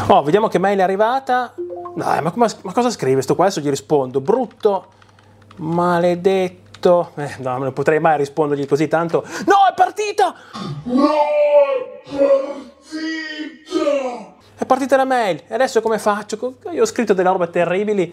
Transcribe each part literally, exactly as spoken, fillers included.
Oh, vediamo che mail è arrivata. Dai, ma, come, ma cosa scrive sto qua? Adesso gli rispondo. Brutto, maledetto. Eh, no, non potrei mai rispondergli così tanto. No, è partita! No, è partita! È partita la mail. E adesso come faccio? Io ho scritto delle robe terribili.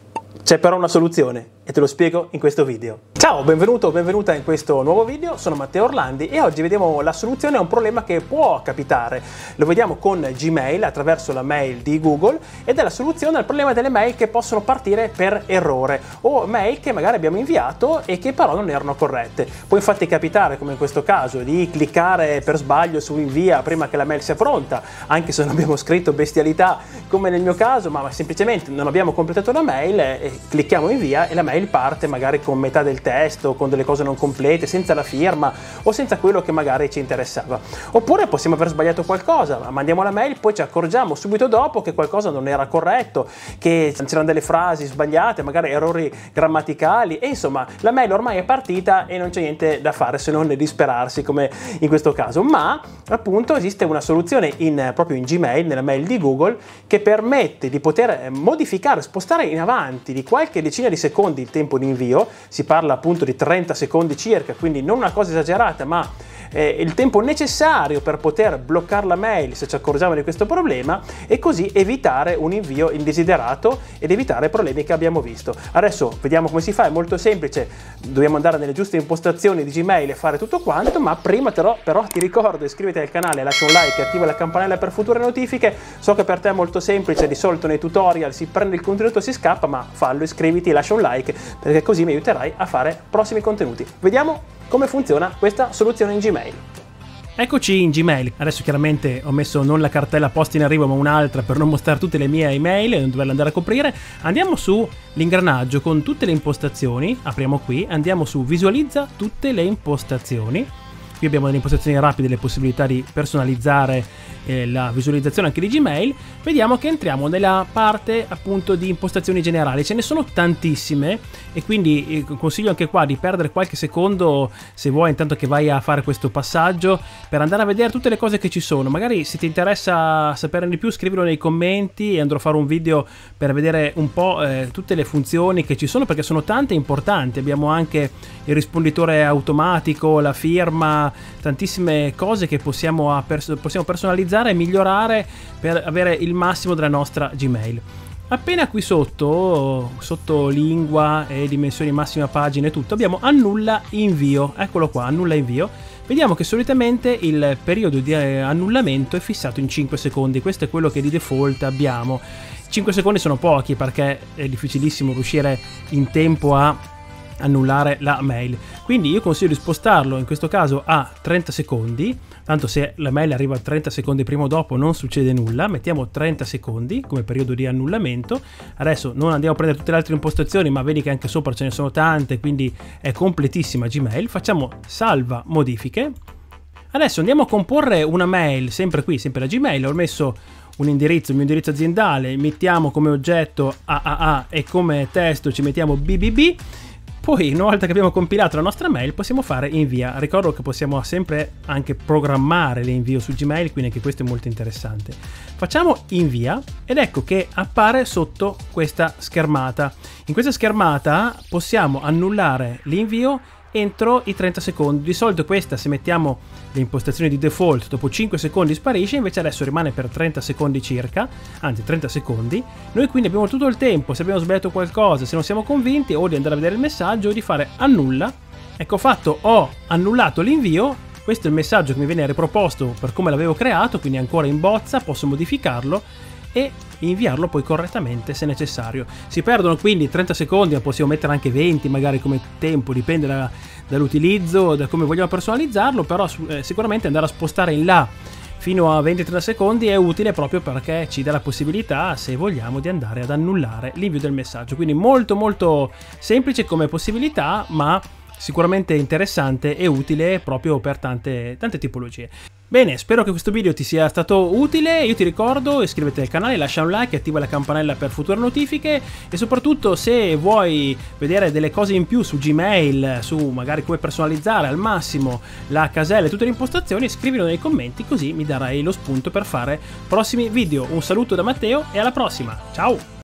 C'è però una soluzione e te lo spiego in questo video. Ciao, benvenuto o benvenuta in questo nuovo video, sono Matteo Orlandi e oggi vediamo la soluzione a un problema che può capitare. Lo vediamo con Gmail attraverso la mail di Google ed è la soluzione al problema delle mail che possono partire per errore o mail che magari abbiamo inviato e che però non erano corrette. Può infatti capitare, come in questo caso, di cliccare per sbaglio su invia prima che la mail sia pronta, anche se non abbiamo scritto bestialità come nel mio caso, ma semplicemente non abbiamo completato la mail e clicchiamo invia e la mail parte magari con metà del testo, con delle cose non complete, senza la firma o senza quello che magari ci interessava. Oppure possiamo aver sbagliato qualcosa, mandiamo la mail, poi ci accorgiamo subito dopo che qualcosa non era corretto, che c'erano delle frasi sbagliate, magari errori grammaticali e insomma la mail ormai è partita e non c'è niente da fare se non disperarsi come in questo caso. Ma appunto esiste una soluzione in, proprio in Gmail, nella mail di Google, che permette di poter modificare, spostare in avanti di qualche decina di secondi il tempo di invio. Si parla appunto di trenta secondi circa, quindi non una cosa esagerata, ma eh, il tempo necessario per poter bloccare la mail se ci accorgiamo di questo problema e così evitare un invio indesiderato ed evitare problemi che abbiamo visto. Adesso vediamo come si fa, è molto semplice, dobbiamo andare nelle giuste impostazioni di Gmail e fare tutto quanto, ma prima però, però ti ricordo, iscriviti al canale, lascia un like e attiva la campanella per future notifiche. So che per te è molto semplice, di solito nei tutorial si prende il contenuto e si scappa, ma fallo, iscriviti, lascia un like perché così mi aiuterai a fare prossimi contenuti. Vediamo come funziona questa soluzione in Gmail. Eccoci in Gmail. Adesso chiaramente ho messo non la cartella posta in arrivo ma un'altra per non mostrare tutte le mie email e non doverle andare a coprire. Andiamo su l'ingranaggio con tutte le impostazioni, apriamo qui, andiamo su visualizza tutte le impostazioni. Qui abbiamo delle impostazioni rapide, le possibilità di personalizzare eh, la visualizzazione anche di Gmail. Vediamo che entriamo nella parte appunto di impostazioni generali. Ce ne sono tantissime e quindi eh, consiglio anche qua di perdere qualche secondo se vuoi, intanto che vai a fare questo passaggio, per andare a vedere tutte le cose che ci sono. Magari se ti interessa saperne di più scrivilo nei commenti e andrò a fare un video per vedere un po' eh, tutte le funzioni che ci sono, perché sono tante importanti. Abbiamo anche il risponditore automatico, la firma, tantissime cose che possiamo, possiamo personalizzare e migliorare per avere il massimo della nostra Gmail. Appena qui sotto, sotto lingua e dimensioni massima pagina e tutto, abbiamo annulla invio. Eccolo qua, annulla invio. Vediamo che solitamente il periodo di annullamento è fissato in cinque secondi. Questo è quello che di default abbiamo. cinque secondi sono pochi perché è difficilissimo riuscire in tempo a annullare la mail, quindi io consiglio di spostarlo in questo caso a trenta secondi. Tanto se la mail arriva trenta secondi prima o dopo non succede nulla. Mettiamo trenta secondi come periodo di annullamento. Adesso non andiamo a prendere tutte le altre impostazioni, ma vedi che anche sopra ce ne sono tante, quindi è completissima Gmail. Facciamo salva modifiche. Adesso andiamo a comporre una mail, sempre qui, sempre la Gmail. Ho messo un indirizzo, il mio indirizzo aziendale, mettiamo come oggetto A A A e come testo ci mettiamo B B B. Poi, una volta che abbiamo compilato la nostra mail, possiamo fare invia. Ricordo che possiamo sempre anche programmare l'invio su Gmail, quindi anche questo è molto interessante. Facciamo invia ed ecco che appare sotto questa schermata. In questa schermata possiamo annullare l'invio entro i trenta secondi. Di solito questa, se mettiamo le impostazioni di default, dopo cinque secondi sparisce, invece adesso rimane per trenta secondi circa, anzi trenta secondi. Noi quindi abbiamo tutto il tempo, se abbiamo sbagliato qualcosa, se non siamo convinti, o di andare a vedere il messaggio o di fare annulla. Ecco fatto, ho annullato l'invio. Questo è il messaggio che mi viene riproposto per come l'avevo creato, quindi ancora in bozza, posso modificarlo e inviarlo poi correttamente se necessario. Si perdono quindi trenta secondi, ma possiamo mettere anche venti magari come tempo, dipende da, dall'utilizzo, da come vogliamo personalizzarlo, però eh, sicuramente andare a spostare in là fino a venti trenta secondi è utile proprio perché ci dà la possibilità, se vogliamo, di andare ad annullare l'invio del messaggio. Quindi molto molto semplice come possibilità, ma sicuramente interessante e utile proprio per tante, tante tipologie. Bene, spero che questo video ti sia stato utile. Io ti ricordo, iscriviti al canale, lascia un like, attiva la campanella per future notifiche e soprattutto se vuoi vedere delle cose in più su Gmail, su magari come personalizzare al massimo la casella e tutte le impostazioni, scrivilo nei commenti così mi darai lo spunto per fare prossimi video. Un saluto da Matteo e alla prossima, ciao!